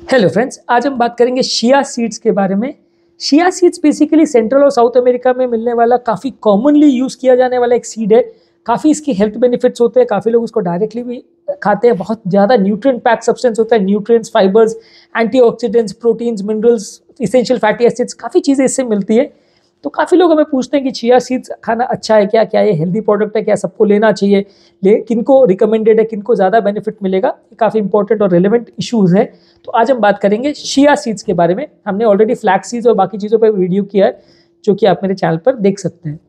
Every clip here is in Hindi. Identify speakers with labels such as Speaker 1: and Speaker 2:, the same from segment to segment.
Speaker 1: हेलो फ्रेंड्स, आज हम बात करेंगे शिया सीड्स के बारे में। शिया सीड्स बेसिकली सेंट्रल और साउथ अमेरिका में मिलने वाला काफ़ी कॉमनली यूज़ किया जाने वाला एक सीड है। काफ़ी इसके हेल्थ बेनिफिट्स होते हैं, काफ़ी लोग उसको डायरेक्टली भी खाते हैं। बहुत ज़्यादा न्यूट्रिएंट पैक सब्सटेंस होता है, nutrients, fibres, antioxidants, proteins, minerals, essential fatty acids, काफ़ी चीज़ें इससे मिलती है। तो काफ़ी लोग हमें पूछते हैं कि चिया सीड्स खाना अच्छा है क्या, क्या ये हेल्दी प्रोडक्ट है, क्या सबको लेना चाहिए, किनको रिकमेंडेड है, किनको ज़्यादा बेनिफिट मिलेगा। ये काफ़ी इंपॉर्टेंट और रिलेवेंट इश्यूज़ है। तो आज हम बात करेंगे चिया सीड्स के बारे में। हमने ऑलरेडी फ्लैक्स सीड्स और बाकी चीज़ों पर वीडियो किया है, जो कि आप मेरे चैनल पर देख सकते हैं।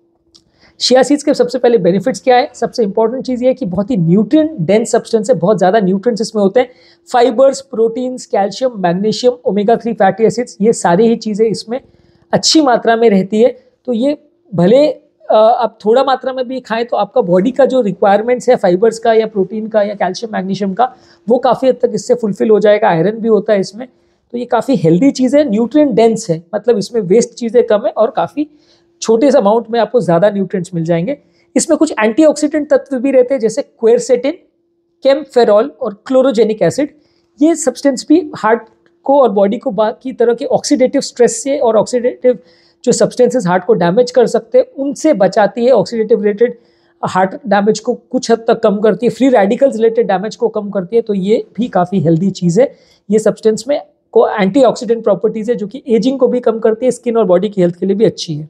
Speaker 1: चिया सीड्स के सबसे पहले बेनिफिट्स क्या है? सबसे इंपॉर्टेंट चीज़ ये है कि बहुत ही न्यूट्रिएंट डेंस सब्सटेंस है, बहुत ज़्यादा न्यूट्रिएंट्स इसमें होते हैं। Fibres, proteins, calcium, magnesium, omega 3 fatty acids, ये सारी ही चीज़ें इसमें अच्छी मात्रा में रहती है। तो ये भले आप थोड़ा मात्रा में भी खाएं तो आपका बॉडी का जो रिक्वायरमेंट्स है फाइबर्स का या प्रोटीन का या कैल्शियम मैग्नीशियम का, वो काफ़ी हद तक इससे फुलफिल हो जाएगा। आयरन भी होता है इसमें। तो ये काफ़ी हेल्दी चीज़ है, न्यूट्रिएंट डेंस है, मतलब इसमें वेस्ट चीज़ें कम है और काफ़ी छोटे से अमाउंट में आपको ज़्यादा न्यूट्रिएंट्स मिल जाएंगे। इसमें कुछ एंटीऑक्सीडेंट तत्व भी रहते हैं, जैसे क्वेरसेटिन, कैम्फेरॉल और क्लोरोजेनिक एसिड। ये सब्सटेंस भी हार्ट को और बॉडी को बाकी तरह के ऑक्सीडेटिव स्ट्रेस से और ऑक्सीडेटिव जो सब्सटेंसेस हार्ट को डैमेज कर सकते हैं उनसे बचाती है। ऑक्सीडेटिव रिलेटेड हार्ट डैमेज को कुछ हद तक कम करती है, फ्री रेडिकल्स रिलेटेड डैमेज को कम करती है। तो ये भी काफ़ी हेल्दी चीज़ है। ये सब्सटेंस में को एंटीऑक्सीडेंट प्रॉपर्टीज़ है, जो कि एजिंग को भी कम करती है, स्किन और बॉडी की हेल्थ के लिए भी अच्छी है।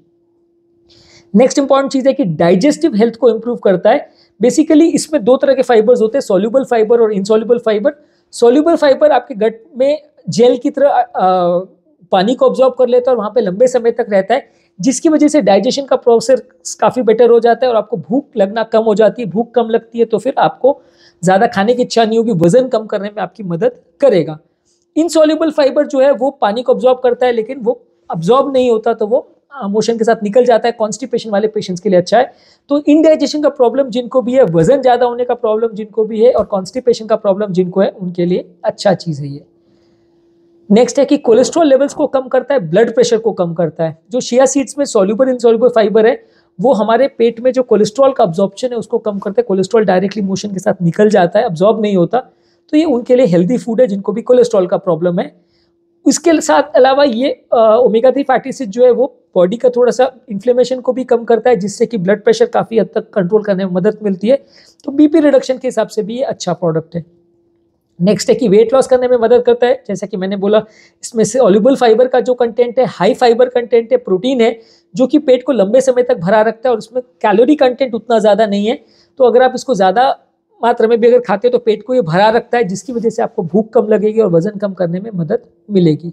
Speaker 1: नेक्स्ट इंपॉर्टेंट चीज़ है कि डाइजेस्टिव हेल्थ को इंप्रूव करता है। बेसिकली इसमें दो तरह के फाइबर्स होते हैं, सोल्यूबल फाइबर और इनसोल्यूबल फाइबर। सोल्यूबल फाइबर आपके गट में जेल की तरह पानी को ऑब्जॉर्व कर लेता है और वहाँ पे लंबे समय तक रहता है, जिसकी वजह से डाइजेशन का प्रोसेस काफ़ी बेटर हो जाता है और आपको भूख लगना कम हो जाती है। भूख कम लगती है तो फिर आपको ज़्यादा खाने की इच्छा नहीं होगी, वजन कम करने में आपकी मदद करेगा। इनसोल्यूबल फाइबर जो है वो पानी को ऑब्जॉर्व करता है, लेकिन वो ऑब्जॉर्व नहीं होता तो वो मोशन के साथ निकल जाता है। कॉन्स्टिपेशन वाले पेशेंट्स के लिए अच्छा है। तो इनडाइजेशन का प्रॉब्लम जिनको भी है, वजन ज़्यादा होने का प्रॉब्लम जिनको भी है और कॉन्स्टिपेशन का प्रॉब्लम जिनको है, उनके लिए अच्छा चीज़ है ये। नेक्स्ट है कि कोलेस्ट्रॉल लेवल्स को कम करता है, ब्लड प्रेशर को कम करता है। जो चिया सीड्स में सोल्यूबल इनसोल्यूबल फाइबर है, वो हमारे पेट में जो कोलेस्ट्रॉल का अब्जॉर्प्शन है उसको कम करता है। कोलेस्ट्रॉल डायरेक्टली मोशन के साथ निकल जाता है, अब्जॉर्ब नहीं होता। तो ये उनके लिए हेल्दी फूड है जिनको भी कोलेस्ट्रॉल का प्रॉब्लम है। इसके साथ अलावा ये ओमेगा 3 फैटी एसिड जो है वो बॉडी का थोड़ा सा इन्फ्लेमेशन को भी कम करता है, जिससे कि ब्लड प्रेशर काफ़ी हद तक कंट्रोल करने में मदद मिलती है। तो बीपी रिडक्शन के हिसाब से भी ये अच्छा प्रोडक्ट है। नेक्स्ट है कि वेट लॉस करने में मदद करता है। जैसा कि मैंने बोला, इसमें से सोल्यूबल फाइबर का जो कंटेंट है, हाई फाइबर कंटेंट है, प्रोटीन है, जो कि पेट को लंबे समय तक भरा रखता है और उसमें कैलोरी कंटेंट उतना ज़्यादा नहीं है। तो अगर आप इसको ज़्यादा मात्रा में भी अगर खाते हो तो पेट को ये भरा रखता है, जिसकी वजह से आपको भूख कम लगेगी और वजन कम करने में मदद मिलेगी।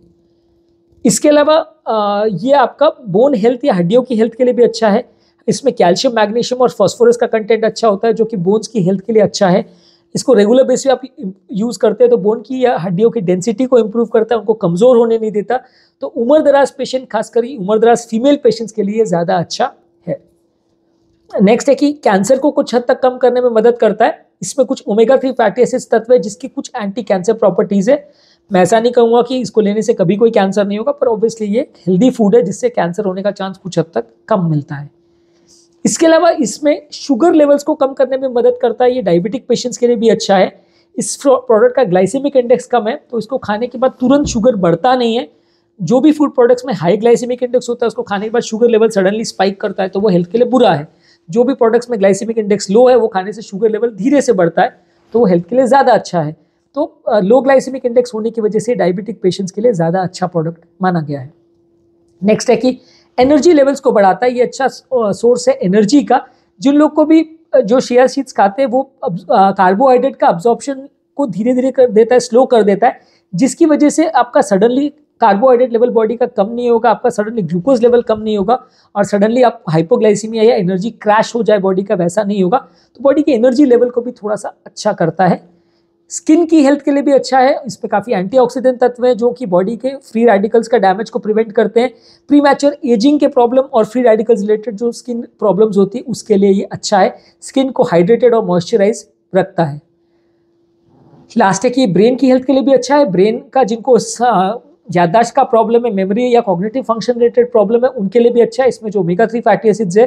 Speaker 1: इसके अलावा ये आपका बोन हेल्थ या हड्डियों की हेल्थ के लिए भी अच्छा है। इसमें कैल्शियम, मैग्नीशियम और फास्फोरस का कंटेंट अच्छा होता है, जो कि बोन्स की हेल्थ के लिए अच्छा है। इसको रेगुलर बेसिस पे आप यूज़ करते हैं तो बोन की या हड्डियों की डेंसिटी को इंप्रूव करता है, उनको कमज़ोर होने नहीं देता। तो उम्र दराज पेशेंट, खासकर उम्र दराज फीमेल पेशेंट्स के लिए ज़्यादा अच्छा है। नेक्स्ट है कि कैंसर को कुछ हद तक कम करने में मदद करता है। इसमें कुछ ओमेगा 3 फैटी एसिड्स तत्व है, जिसकी कुछ एंटी कैंसर प्रॉपर्टीज़ है। मैं ऐसा नहीं कहूँगा कि इसको लेने से कभी कोई कैंसर नहीं होगा, पर ऑब्वियसली ये हेल्दी फूड है जिससे कैंसर होने का चांस कुछ हद तक कम मिलता है। इसके अलावा इसमें शुगर लेवल्स को कम करने में मदद करता है। ये डायबिटिक पेशेंट्स के लिए भी अच्छा है। इस प्रोडक्ट का ग्लाइसेमिक इंडेक्स कम है, तो इसको खाने के बाद तुरंत शुगर बढ़ता नहीं है। जो भी फूड प्रोडक्ट्स में हाई ग्लाइसेमिक इंडेक्स होता है, उसको खाने के बाद शुगर लेवल सडनली स्पाइक करता है, तो वो हेल्थ के लिए बुरा है। जो भी प्रोडक्ट्स में ग्लाइसेमिक इंडेक्स लो है, वो खाने से शुगर लेवल धीरे से बढ़ता है, तो वो हेल्थ के लिए ज़्यादा अच्छा है। तो लो ग्लाइसेमिक इंडेक्स होने की वजह से डायबिटिक पेशेंट्स के लिए ज़्यादा अच्छा प्रोडक्ट माना गया है। नेक्स्ट है कि एनर्जी लेवल्स को बढ़ाता है। ये अच्छा सोर्स है एनर्जी का। जिन लोग को भी जो चिया सीड्स खाते हैं, वो कार्बोहाइड्रेट का अब्जॉर्प्शन को धीरे धीरे कर देता है, स्लो कर देता है, जिसकी वजह से आपका सडनली कार्बोहाइड्रेट लेवल बॉडी का कम नहीं होगा, आपका सडनली ग्लूकोज लेवल कम नहीं होगा और सडनली आप हाइपोग्लाइसीमिया या एनर्जी क्रैश हो जाए बॉडी का, वैसा नहीं होगा। तो बॉडी के एनर्जी लेवल को भी थोड़ा सा अच्छा करता है। स्किन की हेल्थ के लिए भी अच्छा है। इसमें काफ़ी एंटीऑक्सीडेंट तत्व हैं, जो कि बॉडी के फ्री रेडिकल्स का डैमेज को प्रिवेंट करते हैं। प्रीमैच्योर एजिंग के प्रॉब्लम और फ्री रेडिकल्स रिलेटेड जो स्किन प्रॉब्लम्स होती है, उसके लिए ये अच्छा है। स्किन को हाइड्रेटेड और मॉइस्चराइज रखता है। लास्ट है कि ब्रेन की हेल्थ के लिए भी अच्छा है। ब्रेन का जिनको याददाश्त का प्रॉब्लम है, मेमोरी या कॉग्निटिव फंक्शन रिलेटेड प्रॉब्लम है, उनके लिए भी अच्छा है। इसमें जो ओमेगा 3 फैटी एसिड्स है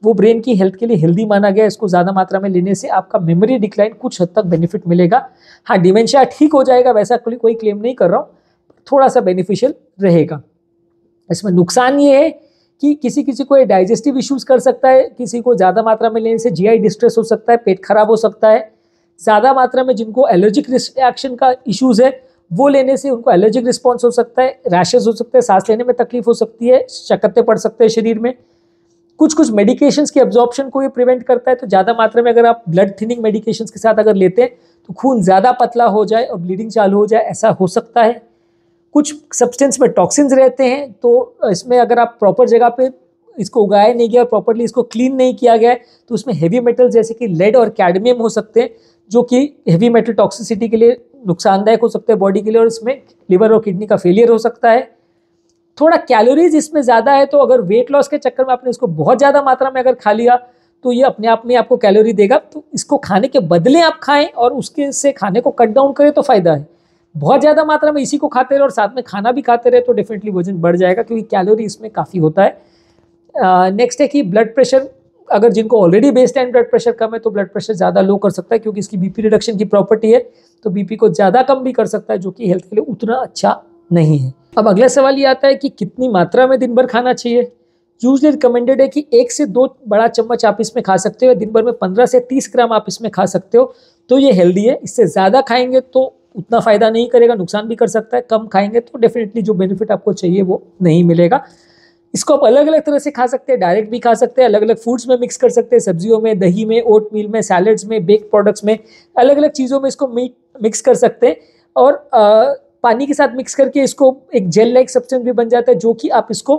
Speaker 1: वो ब्रेन की हेल्थ के लिए हेल्दी माना गया। इसको ज़्यादा मात्रा में लेने से आपका मेमोरी डिक्लाइन कुछ हद तक बेनिफिट मिलेगा। हाँ, डिमेंशिया ठीक हो जाएगा वैसा कोई क्लेम नहीं कर रहा हूँ, थोड़ा सा बेनिफिशियल रहेगा। इसमें नुकसान ये है कि किसी किसी को ये डाइजेस्टिव इश्यूज कर सकता है, किसी को ज़्यादा मात्रा में लेने से जीआई डिस्ट्रेस हो सकता है, पेट खराब हो सकता है। ज़्यादा मात्रा में जिनको एलर्जिक रिएक्शन का इश्यूज है वो लेने से उनको एलर्जिक रिस्पॉन्स हो सकता है, रैशेज हो सकते हैं, सांस लेने में तकलीफ हो सकती है, चकत्ते पड़ सकते हैं शरीर में। कुछ मेडिकेशंस की एब्जॉर्प्शन को ये प्रिवेंट करता है। तो ज़्यादा मात्रा में अगर आप ब्लड थिनिंग मेडिकेशंस के साथ अगर लेते हैं तो खून ज़्यादा पतला हो जाए और ब्लीडिंग चालू हो जाए, ऐसा हो सकता है। कुछ सब्सटेंस में टॉक्सिन्स रहते हैं, तो इसमें अगर आप प्रॉपर जगह पे इसको उगाया नहीं गया और प्रॉपरली इसको क्लीन नहीं किया गया है तो उसमें हेवी मेटल जैसे कि लेड और कैडमियम हो सकते हैं, जो कि हेवी मेटल टॉक्सिसिटी के लिए नुकसानदायक हो सकते हैं बॉडी के लिए, और इसमें लिवर और किडनी का फेलियर हो सकता है। थोड़ा कैलोरीज इसमें ज़्यादा है, तो अगर वेट लॉस के चक्कर में आपने इसको बहुत ज़्यादा मात्रा में अगर खा लिया तो ये अपने आप में आपको कैलोरी देगा। तो इसको खाने के बदले आप खाएं और उसके से खाने को कट डाउन करें तो फ़ायदा है। बहुत ज़्यादा मात्रा में इसी को खाते रहे और साथ में खाना भी खाते रहे तो डेफिनेटली वजन बढ़ जाएगा, क्योंकि कैलोरी इसमें काफ़ी होता है। नेक्स्ट है कि ब्लड प्रेशर, अगर जिनको already base line blood pressure कम है तो ब्लड प्रेशर ज़्यादा लो कर सकता है, क्योंकि इसकी बीपी रिडक्शन की प्रॉपर्टी है, तो बीपी को ज़्यादा कम भी कर सकता है, जो कि हेल्थ के लिए उतना अच्छा नहीं है। अब अगला सवाल ये आता है कि कितनी मात्रा में दिन भर खाना चाहिए। यूजली रिकमेंडेड है कि 1 से 2 बड़ा चम्मच आप इसमें खा सकते हो, दिन भर में 15 से 30 ग्राम आप इसमें खा सकते हो, तो ये हेल्दी है। इससे ज़्यादा खाएंगे तो उतना फ़ायदा नहीं करेगा, नुकसान भी कर सकता है। कम खाएंगे तो डेफिनेटली जो बेनिफिट आपको चाहिए वो नहीं मिलेगा। इसको आप अलग अलग तरह से खा सकते हैं, डायरेक्ट भी खा सकते हैं, अलग अलग फूड्स में मिक्स कर सकते हैं, सब्जियों में, दही में, ओट मील में, सैलड्स में, बेक प्रोडक्ट्स में, अलग अलग चीज़ों में इसको मिक्स कर सकते हैं। और पानी के साथ मिक्स करके इसको एक जेल लाइक सब्सटेंस भी बन जाता है, जो कि आप इसको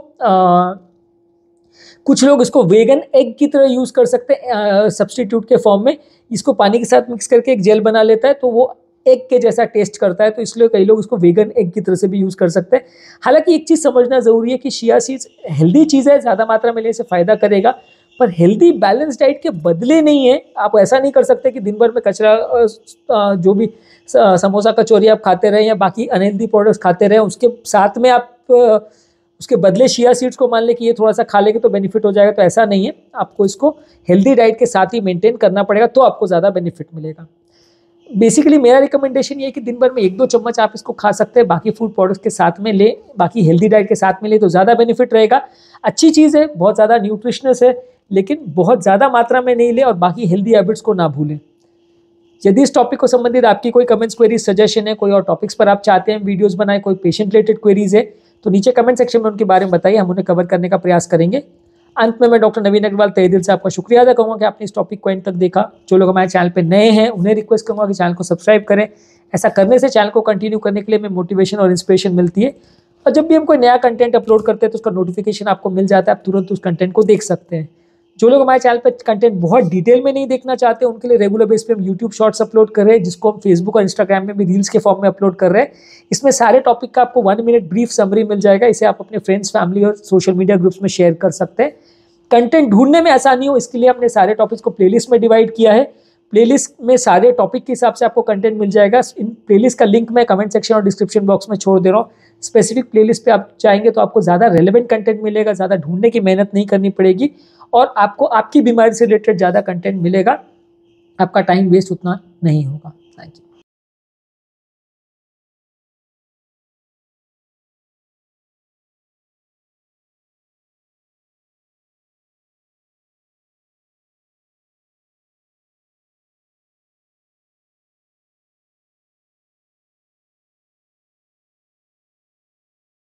Speaker 1: कुछ लोग इसको वेगन एग की तरह यूज़ कर सकते हैं सब्स्टिट्यूट के फॉर्म में। इसको पानी के साथ मिक्स करके एक जेल बना लेता है, तो वो एग के जैसा टेस्ट करता है, तो इसलिए कई लोग इसको वेगन एग की तरह से भी यूज़ कर सकते हैं। हालांकि एक चीज़ समझना ज़रूरी है कि चिया सीड्स हेल्दी चीज़ है, ज़्यादा मात्रा में लेने से फ़ायदा करेगा, पर हेल्दी बैलेंस डाइट के बदले नहीं है। आप ऐसा नहीं कर सकते कि दिन भर में कचरा जो भी समोसा कचौरी आप खाते रहे या बाकी अनहेल्दी प्रोडक्ट्स खाते रहे, उसके साथ में आप उसके बदले चिया सीड्स को मान ले कि ये थोड़ा सा खा लेंगे तो बेनिफिट हो जाएगा, तो ऐसा नहीं है। आपको इसको हेल्दी डाइट के साथ ही मेंटेन करना पड़ेगा, तो आपको ज़्यादा बेनिफिट मिलेगा। बेसिकली मेरा रिकमेंडेशन ये है कि दिन भर में 1-2 चम्मच आप इसको खा सकते हैं, बाकी फूड प्रोडक्ट्स के साथ में ले, बाकी हेल्दी डाइट के साथ में ले तो ज़्यादा बेनिफिट रहेगा। अच्छी चीज़ है, बहुत ज़्यादा न्यूट्रिशनस है, लेकिन बहुत ज़्यादा मात्रा में नहीं ले, और बाकी हेल्दी हैबिट्स को ना भूलें। यदि इस टॉपिक को संबंधित आपकी कोई कमेंट्स, क्वेरीज, सजेशन है, कोई और टॉपिक्स पर आप चाहते हैं वीडियोस बनाए, कोई पेशेंट रिलेटेड क्वेरीज है, तो नीचे कमेंट सेक्शन में उनके बारे में बताइए, हम उन्हें कवर करने का प्रयास करेंगे। अंत में मैं डॉक्टर नवीन अग्रवाल तहे दिल से आपका शुक्रिया अदा करूँगा कि आपने इस टॉपिक को एंड तक देखा। जो लोग हमारे चैनल पे नए हैं उन्हें रिक्वेस्ट करूँगा कि चैनल को सब्सक्राइब करें। ऐसा करने से चैनल को कंटिन्यू करने के लिए हमें मोटिवेशन और इंस्पिरेशन मिलती है, और जब भी हम कोई नया कंटेंट अपलोड करते हैं तो उसका नोटिफिकेशन आपको मिल जाता है, आप तुरंत उस कंटेंट को देख सकते हैं। जो लोग हमारे चैनल पर कंटेंट बहुत डिटेल में नहीं देखना चाहते, उनके लिए रेगुलर बेस पे हम यूट्यूब शॉर्ट्स अपलोड कर रहे हैं, जिसको हम फेसबुक और इंस्टाग्राम में भी रील्स के फॉर्म में अपलोड कर रहे हैं। इसमें सारे टॉपिक का आपको 1 मिनट ब्रीफ समरी मिल जाएगा। इसे आप अपने फ्रेंड्स, फैमिली और सोशल मीडिया ग्रुप्स में शेयर कर सकते हैं। कंटेंट ढूंढने में आसानी हो इसके लिए हमने सारे टॉपिक्स को प्लेलिस्ट में डिवाइड किया है। प्लेलिस्ट में सारे टॉपिक के हिसाब से आपको कंटेंट मिल जाएगा। इन प्लेलिस्ट का लिंक मैं कमेंट सेक्शन और डिस्क्रिप्शन बॉक्स में छोड़ दे रहा हूँ। स्पेसिफिक प्लेलिस्ट पे आप जाएंगे तो आपको ज़्यादा रेलेवेंट कंटेंट मिलेगा, ज़्यादा ढूंढने की मेहनत नहीं करनी पड़ेगी, और आपको आपकी बीमारी से रिलेटेड ज़्यादा कंटेंट मिलेगा। आपका टाइम वेस्ट उतना नहीं होगा। Thank you.